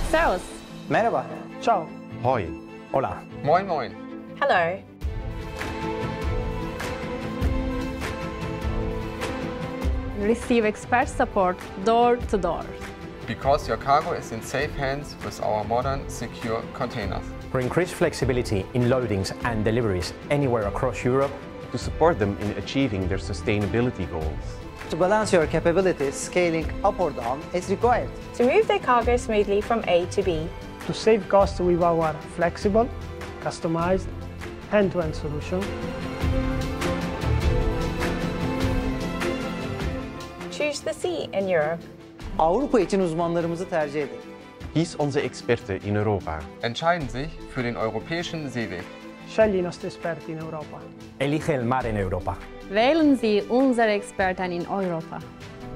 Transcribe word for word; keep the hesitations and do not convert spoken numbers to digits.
Servus. Merhaba. Ciao. Hoi. Hola. Moin moin. Hello. Receive expert support door to door. Because your cargo is in safe hands with our modern, secure containers. For increased flexibility in loadings and deliveries anywhere across Europe. To support them in achieving their sustainability goals. To balance your capabilities, scaling up or down is required. To move their cargo smoothly from A to B. To save costs with our flexible, customized, end-to-end solution. Choose the sea in Europe. Avrupa için uzmanlarımızı tercih edin. Kies onze Experten in Europa. Entscheiden sich für den europäischen Seeweg. Scegli i nostri esperti in Europa. Elige el mar en Europa. Wählen Sie unsere Experten in Europa.